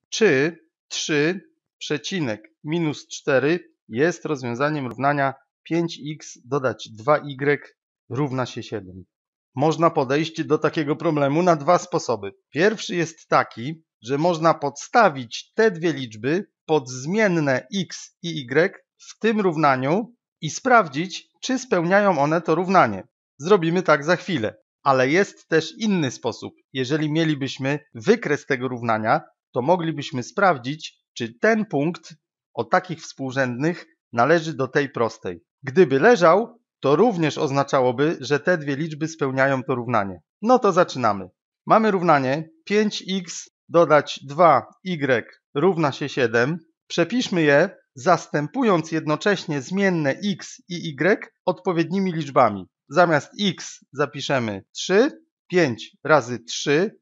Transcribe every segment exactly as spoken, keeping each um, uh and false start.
Czy trzy przecinek minus cztery jest rozwiązaniem równania pięć x dodać dwa y równa się siedem? Można podejść do takiego problemu na dwa sposoby. Pierwszy jest taki, że można podstawić te dwie liczby pod zmienne x i y w tym równaniu i sprawdzić, czy spełniają one to równanie. Zrobimy tak za chwilę. Ale jest też inny sposób. Jeżeli mielibyśmy wykres tego równania, to moglibyśmy sprawdzić, czy ten punkt o takich współrzędnych należy do tej prostej. Gdyby leżał, to również oznaczałoby, że te dwie liczby spełniają to równanie. No to zaczynamy. Mamy równanie pięć x dodać dwa y równa się siedem. Przepiszmy je, zastępując jednocześnie zmienne x i y odpowiednimi liczbami. Zamiast x zapiszemy trzy, pięć razy trzy,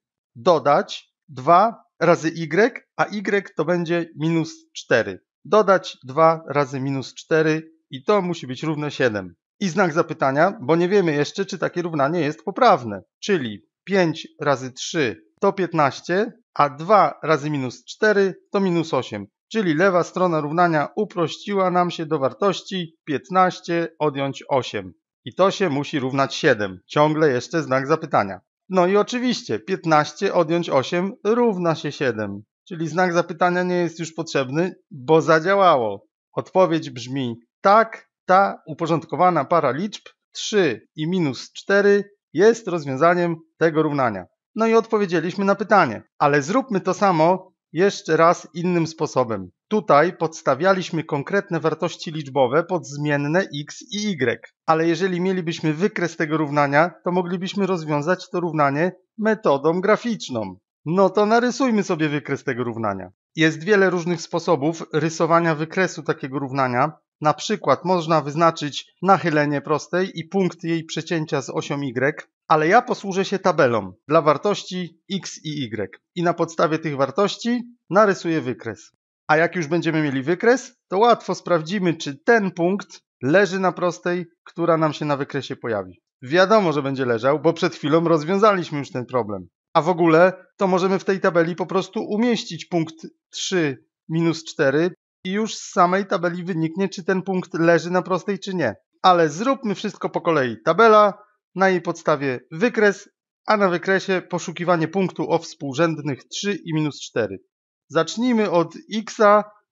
dodać dwa razy y, a y to będzie minus cztery. Dodać dwa razy minus cztery i to musi być równe siedem. I znak zapytania, bo nie wiemy jeszcze, czy takie równanie jest poprawne. Czyli pięć razy trzy to piętnaście, a dwa razy minus cztery to minus osiem. Czyli lewa strona równania uprościła nam się do wartości piętnaście odjąć osiem. I to się musi równać siedem. Ciągle jeszcze znak zapytania. No i oczywiście piętnaście odjąć osiem równa się siedem. Czyli znak zapytania nie jest już potrzebny, bo zadziałało. Odpowiedź brzmi tak, ta uporządkowana para liczb trzy i minus cztery jest rozwiązaniem tego równania. No i odpowiedzieliśmy na pytanie. Ale zróbmy to samo jeszcze raz innym sposobem. Tutaj podstawialiśmy konkretne wartości liczbowe pod zmienne x i y. Ale jeżeli mielibyśmy wykres tego równania, to moglibyśmy rozwiązać to równanie metodą graficzną. No to narysujmy sobie wykres tego równania. Jest wiele różnych sposobów rysowania wykresu takiego równania. Na przykład można wyznaczyć nachylenie prostej i punkt jej przecięcia z osią y, ale ja posłużę się tabelą dla wartości x i y i na podstawie tych wartości narysuję wykres. A jak już będziemy mieli wykres, to łatwo sprawdzimy, czy ten punkt leży na prostej, która nam się na wykresie pojawi. Wiadomo, że będzie leżał, bo przed chwilą rozwiązaliśmy już ten problem. A w ogóle to możemy w tej tabeli po prostu umieścić punkt trzy minus cztery i już z samej tabeli wyniknie, czy ten punkt leży na prostej, czy nie. Ale zróbmy wszystko po kolei. Tabela, na jej podstawie wykres, a na wykresie poszukiwanie punktu o współrzędnych trzy i minus cztery. Zacznijmy od x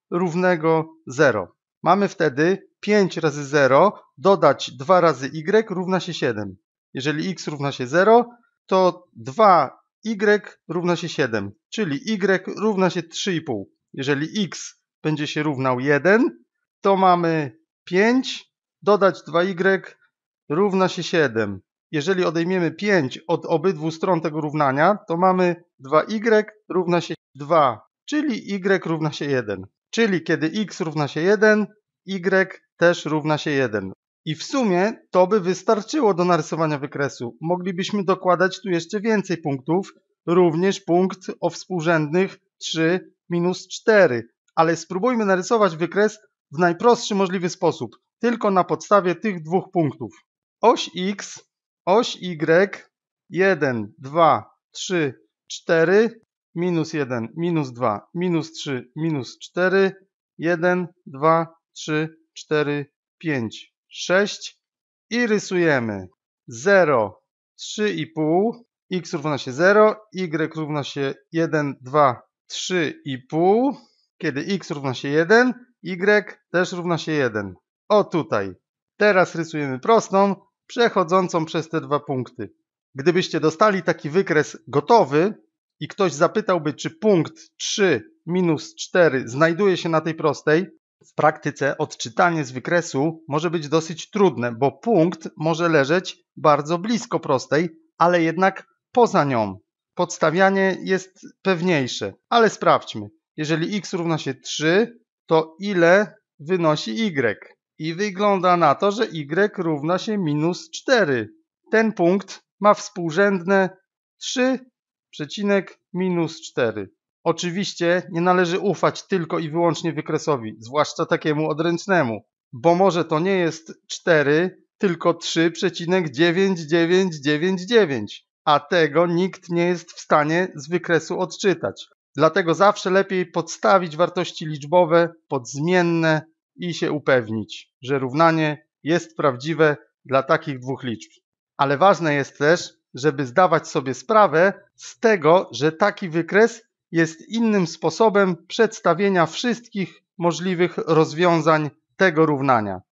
równego zero. Mamy wtedy pięć razy zero dodać dwa razy y równa się siedem. Jeżeli x równa się zero, to dwa y równa się siedem, czyli y równa się trzy i pół. Jeżeli x będzie się równał jeden, to mamy pięć dodać dwa y równa się siedem. Jeżeli odejmiemy pięć od obydwu stron tego równania, to mamy dwa y równa się dwa, czyli y równa się jeden. Czyli kiedy x równa się jeden, y też równa się jeden. I w sumie to by wystarczyło do narysowania wykresu. Moglibyśmy dokładać tu jeszcze więcej punktów, również punkt o współrzędnych trzy minus cztery. Ale spróbujmy narysować wykres w najprostszy możliwy sposób, tylko na podstawie tych dwóch punktów. Oś x, oś y, jeden, dwa, trzy, cztery, minus jeden, minus dwa, minus trzy, minus cztery, jeden, dwa, trzy, cztery, pięć, sześć i rysujemy zero, trzy i pół, x równa się zero, y równa się jeden, dwa, trzy i pół, kiedy x równa się jeden, y też równa się jeden. O tutaj. Teraz rysujemy prostą, przechodzącą przez te dwa punkty. Gdybyście dostali taki wykres gotowy i ktoś zapytałby, czy punkt trzy minus cztery znajduje się na tej prostej, w praktyce odczytanie z wykresu może być dosyć trudne, bo punkt może leżeć bardzo blisko prostej, ale jednak poza nią. Podstawianie jest pewniejsze, ale sprawdźmy. Jeżeli x równa się trzy, to ile wynosi y? I wygląda na to, że y równa się minus cztery. Ten punkt ma współrzędne trzy przecinek minus cztery. Oczywiście nie należy ufać tylko i wyłącznie wykresowi, zwłaszcza takiemu odręcznemu, bo może to nie jest cztery, tylko trzy przecinek dziewięć dziewięć dziewięć dziewięć, a tego nikt nie jest w stanie z wykresu odczytać. Dlatego zawsze lepiej podstawić wartości liczbowe pod zmienne i się upewnić, że równanie jest prawdziwe dla takich dwóch liczb. Ale ważne jest też, żeby zdawać sobie sprawę z tego, że taki wykres jest innym sposobem przedstawienia wszystkich możliwych rozwiązań tego równania.